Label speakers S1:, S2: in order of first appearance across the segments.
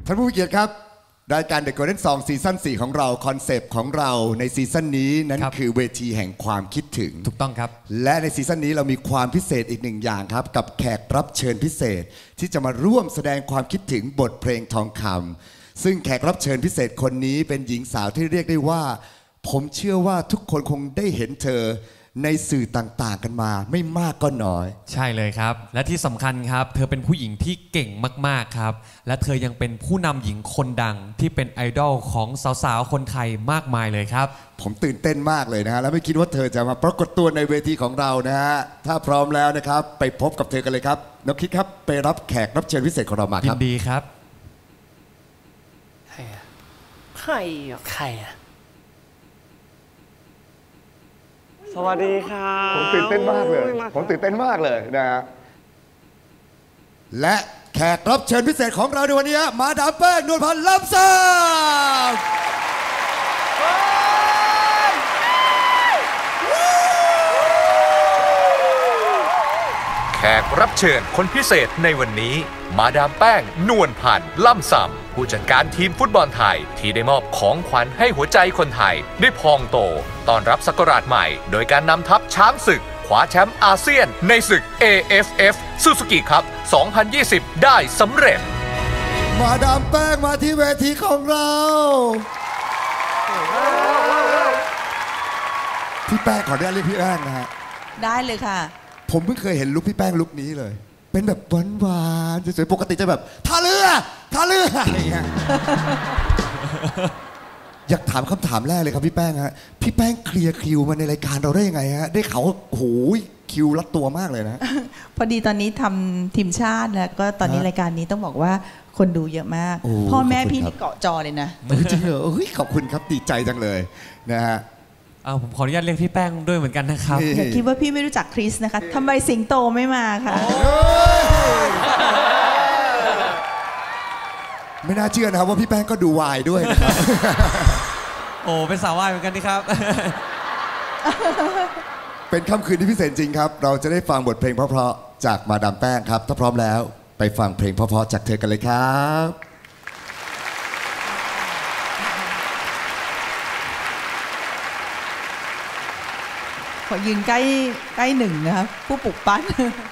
S1: ท่านผู้มีเกียรติครับรายการ The Golden Song ซีซั่น 4 ของเราคอนเซปต์ของเราในซีซั่นนี้นั้นคือเวทีแห่งความคิดถึง
S2: ถูกต้องครับ
S1: และในซีซั่นนี้เรามีความพิเศษอีกหนึ่งอย่างครับกับแขกรับเชิญพิเศษที่จะมาร่วมแสดงความคิดถึงบทเพลงทองคำซึ่งแขกรับเชิญพิเศษคนนี้เป็นหญิงสาวที่เรียกได้ว่าผมเชื่อว่าทุกคนคงได้เห็นเธอในสื่อต่างๆกันมาไม่มากก็น้อย
S2: ใช่เลยครับและที่สำคัญครับเธอเป็นผู้หญิงที่เก่งมากๆครับและเธอยังเป็นผู้นำหญิงคนดังที่เป็นไอดอลของสาวๆคนไทยมากมายเลยครับ
S1: ผมตื่นเต้นมากเลยนะฮะและไม่คิดว่าเธอจะมาปรากฏตัวในเวทีของเรานะฮะถ้าพร้อมแล้วนะครับไปพบกับเธอกันเลยครับน้องคิดครับไปรับแขกรับเชิญพิเศษของเรามาครับ
S2: ยินดีครับ
S3: ใครอะสวัสดีครับ
S1: ผมตื่นเต้นมากเลยนะฮะและแขกรับเชิญพิเศษของเราในวันนี้มาดามแป้งนวลพันธ์ ล่ำซ้
S4: ำแขกรับเชิญคนพิเศษในวันนี้มาดามแป้งนวลพันธ์ ล่ำซ้ำผู้จัดการทีมฟุตบอลไทยที่ได้มอบของขวัญให้หัวใจคนไทยได้พองโตต้อนรับศักราชใหม่โดยการนำทัพช้างศึกคว้าแชมป์อาเซียนในศึก AFF Suzuki Cup 2020 ได้สำเร็จ
S1: มาดามแป้งมาที่เวทีของเราพี่แป้งขออนุญาตเรียกพี่แป้งนะฮะ
S5: ได้เลยค่ะ
S1: ผมเพิ่งเคยเห็นลุคพี่แป้งลุคนี้เลยเป็นแบบหวานๆสวยๆปกติจะแบบท่าเรืออะไรอย่างเงี้ยอยากถามคำถามแรกเลยครับพี่แป้งฮะพี่แป้งเคลียร์คิวมาในรายการเราได้ยังไงฮะได้เขาโอ้โหคิวรัดตัวมากเลยนะ
S5: พอดีตอนนี้ทำทีมชาติแล้วก็ตอนนี้รายการนี้ต้องบอกว่าคนดูเยอะมากพ่อแม่พี่นี่เกาะจอเลยนะ
S1: จริงเหรอขอบคุณครับดีใจจังเลยนะฮะ
S2: ผมขออนุญาตเรียกพี่แป้งด้วยเหมือนกันนะครับ
S5: อย่าคิดว่าพี่ไม่รู้จักคริสนะคะทำไมสิงโตไม่มาคะ
S1: ไม่น่าเชื่อนะครับว่าพี่แป้งก็ดูวายด้วยนะครับ
S2: โอ้เป็นสาววายเหมือนกันนี่ครับ
S1: เป็นค่ำคืนที่พิเศษจริงครับเราจะได้ฟังบทเพลงเพราะๆจากมาดามแป้งครับถ้าพร้อมแล้วไปฟังเพลงเพราะๆจากเธอกันเลยครับ
S5: ขอยืนใกล้หนึ่งนะครับผู้ปลุกปั้น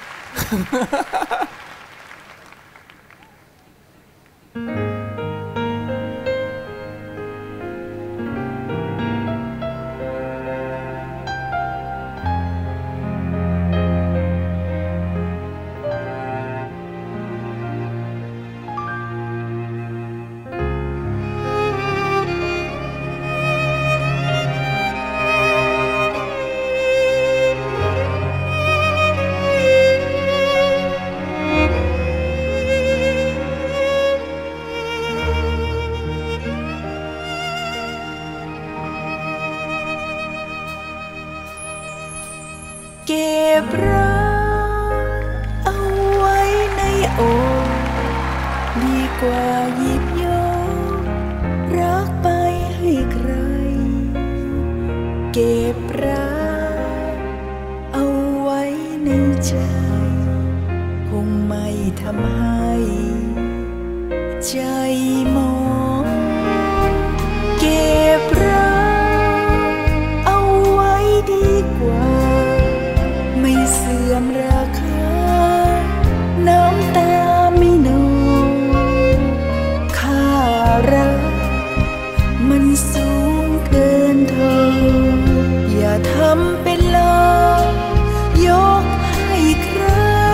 S5: เก็บรักเอาไว้ในอกดีกว่าหยิบยกรักไปให้ใครเก็บรักเอาไว้ในใจคงไม่ทำให้ใจมองเก็บรักเอาไว้ดีกว่าไม่เสื่อมราคาน้ำตาไม่นองค่ารักมันสูงเกินทองอย่าทำเป็นลอยกให้ใคร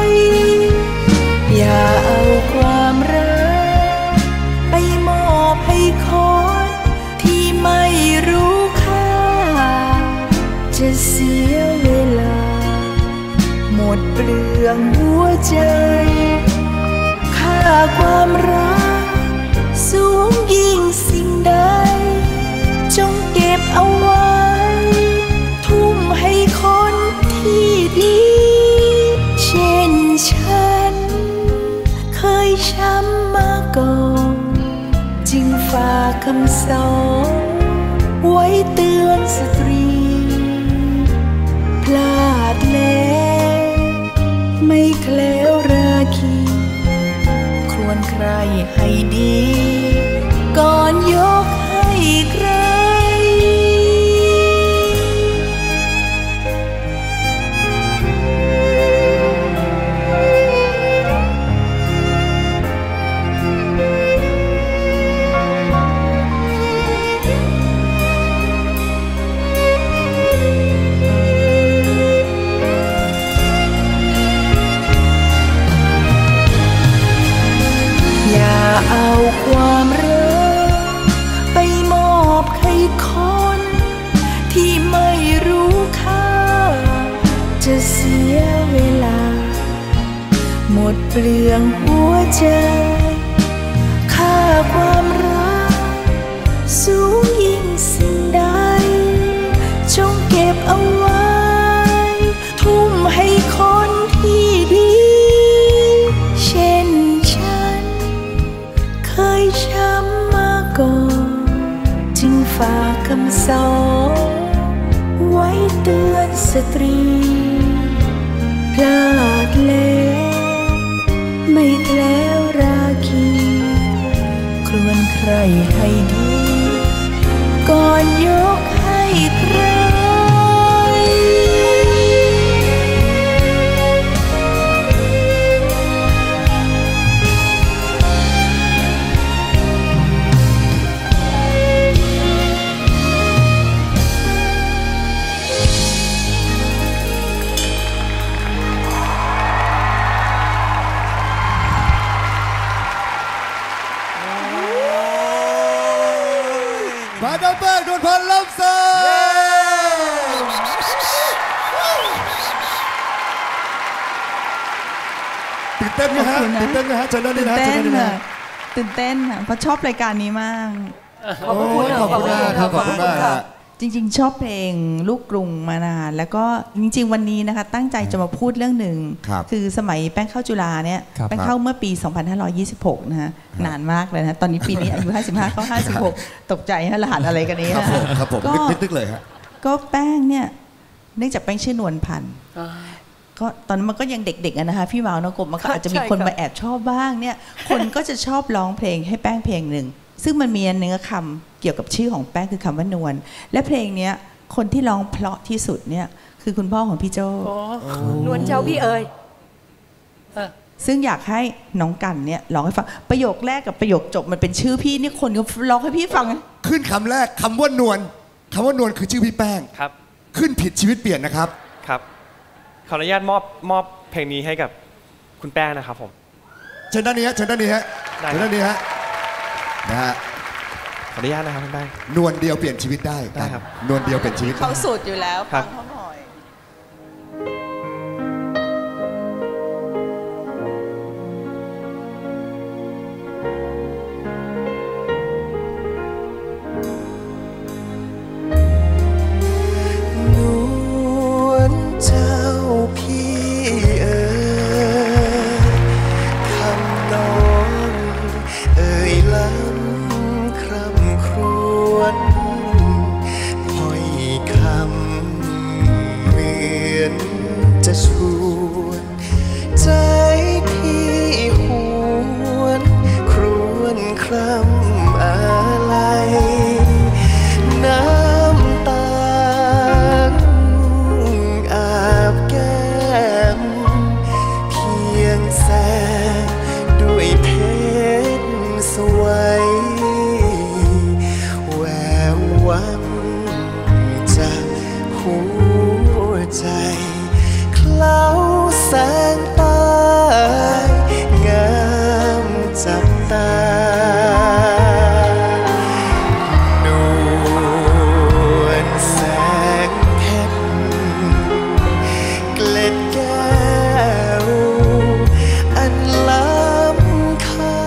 S5: อย่าเอาความรักไปมอบให้คนที่ไม่รู้ค่าจะเสียเวลาหมดเปลืองหัวใจค่าความรักสูงยิ่งสิ่งใดจงเก็บเอาไว้ทุ่มให้คนที่ดีเช่นฉันเคยช้ำมาก่อนจึงฝากคำสอนไว้เตือนสตรีพลาดแล้วไม่แคล้วราคีครวญครรให้ดีก่อนยกให้ใครเอาความรักไปมอบให้คนที่ไม่รู้ค่าจะเสียเวลาหมดเปลืองหัวใจค่าความรักสูงยิ่งสิ่งใดจงเก็บเอาไว้ทุ่มให้คนที่ดีเช่นเคยช้ำมาก่อนจึงฝากคำสอนไว้เตือนสตรีพลาดแล้วไม่แคล้วราคีควรใครให้ดีก่อนยกให้ใคร
S1: มาดามแป้ง นวลพันธ์ ล่ำซ้ำตื่นเต้นไหมฮะตื่นเต้นไหมฮะเชิญด้านนี้นะ
S6: ตื่นเต้นเพราะชอบรายการนี้มาก
S1: ขอบคุณมากครับขอบคุณมาก
S6: จริงๆชอบเพลงลูกกรุงมานานแล้วก็จริงๆวันนี้นะคะตั้งใจจะมาพูดเรื่องหนึ่งคือสมัยแป้งเข้าจุฬาเนี่ยแป้งเข้าเมื่อปี 2526 นะฮะนานมากเลยนะตอนนี้ปีนี้อายุ 55 เข้า 56 ตกใจฮะรหัสอะไรกันนี้
S1: ครับผมนึกเลยฮะ
S6: ก็แป้งเนี่ยเนื่องจากแป้งชื่อนวลพันธ์ก็ตอนนั้นมันก็ยังเด็กๆนะคะพี่วาวน้องกบมันก็อาจจะมีคนมาแอบชอบบ้างเนี่ยคนก็จะชอบร้องเพลงให้แป้งเพลงหนึ่งซึ่งมันมีเนื้อคำเกี่ยวกับชื่อของแป้งคือคำว่านวลและเพลงนี้คนที่ร้องเพราะที่สุดเนี่ยคือคุณพ่อของพี่โจ้
S7: นวลเจ้าพี่เอ๋ย
S6: ซึ่งอยากให้น้องกันเนี่ยร้องให้ฟังประโยคแรกกับประโยคจบมันเป็นชื่อพี่นี่คนก็ร้องให้พี่ฟัง
S1: ขึ้นคำแรกคำว่านวลคือชื่อพี่แป้ง
S3: ครับ
S1: ขึ้นผิดชีวิตเปลี่ยนนะครับ
S3: ครับขออนุญาตมอบเพลงนี้ให้กับคุณแป้งนะครับผม
S1: เชิญด้านนี้ฮะนะฮะ
S3: ขออนุญาตนะครับคุณแป้ง
S1: นวลเดียวเปลี่ยนชีวิตได้
S3: ครับ
S1: นวลเดียวเปลี่ยนชีวิต
S6: เขาสุดอยู่แล้วฟังเขาหน่อย
S5: นวลเจ้าพี่เอ๋ยคำน้องเอ่ยล้ำคร่ำครวญพ้อยคำเหมือนจะชวนใจพี่หวนครวญคร่ำอะไรน้ำตาอาบแก้มเพียงแสงด้วยเพชรสวยแวววับจากหัวใจเคล้าแสงตางามจับตานวลแสงเพชรเกล็ดแก้วอันล้ำค่า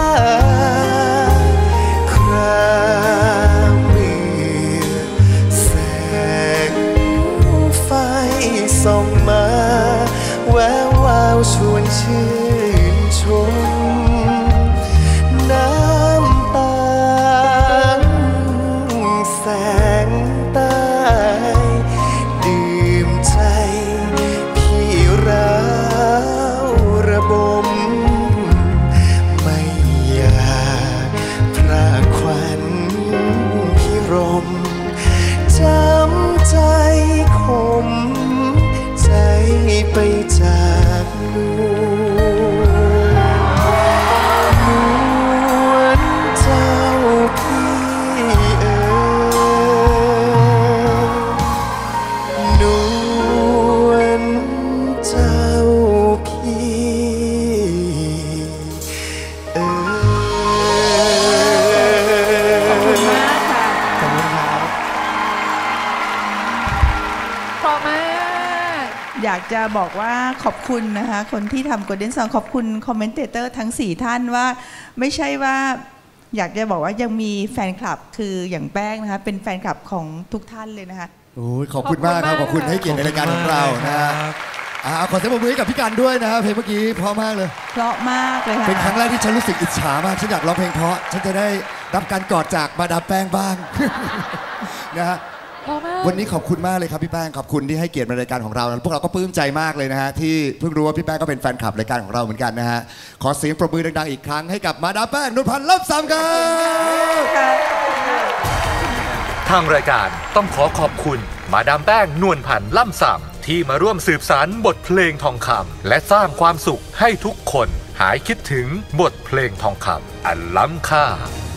S5: คราเมื่อแสงไฟส่องมาแวววาวชวนชื่นชมน้ำตาแสงใต้ดื่มใจพี่ร้าวระบมไม่
S6: จะบอกว่าขอบคุณนะคะคนที่ทำ Golden Song ขอบคุณคอมเมนเตอร์ทั้ง4ท่านว่าไม่ใช่ว่าอยากจะบอกว่ายังมีแฟนคลับคืออย่างแป้งนะคะเป็นแฟนคลับของทุกท่านเลยนะคะ
S1: โอ้ยขอบคุณมากครับขอบคุณให้เกียรติในรายการของเรานะฮะขอเสียงปรบมือให้กับพี่การด้วยนะฮะเพลงเมื่อกี้เพราะมากเลย
S6: เพราะมากเลยค่ะ
S1: เป็นครั้งแรกที่ฉันรู้สึกอิจฉามากฉันอยากร้องเพลงเพราะฉันจะได้รับการกอดจากมาดามแป้งบ้าง นะฮะวันนี้ขอบคุณมากเลยครับพี่แป้งขอบคุณที่ให้เกียรติในรายการของเราพวกเราก็ปลื้มใจมากเลยนะฮะที่เพิ่งรู้ว่าพี่แป้งก็เป็นแฟนคลับรายการของเราเหมือนกันนะฮะขอเสียงปรบมือดังๆอีกครั้งให้กับมาดามแป้งนวลพันธ์ล่ำซำครับ
S4: ทางรายการต้องขอขอบคุณมาดามแป้งนวลพันธ์ล่ำซำที่มาร่วมสืบสานบทเพลงทองคำและสร้างความสุขให้ทุกคนหายคิดถึงบทเพลงทองคำอันล้ำค่า